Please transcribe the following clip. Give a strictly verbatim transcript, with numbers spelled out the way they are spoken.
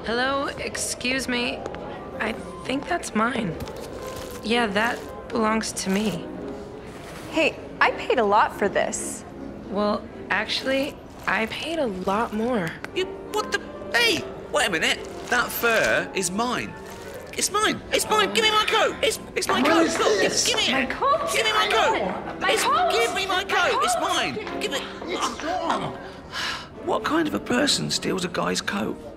Hello, excuse me. I think that's mine. Yeah, that belongs to me. Hey, I paid a lot for this. Well, actually, I paid a lot more. You, what the? Hey, wait a minute. That fur is mine. It's mine. It's mine. Give me my coat. It's it's my What coat. is Look, this? give me My it. coat? Give me my I coat. know. My It's- coat. Give me my My coat. It's coat. mine. Give it. It's gone. What kind of a person steals a guy's coat?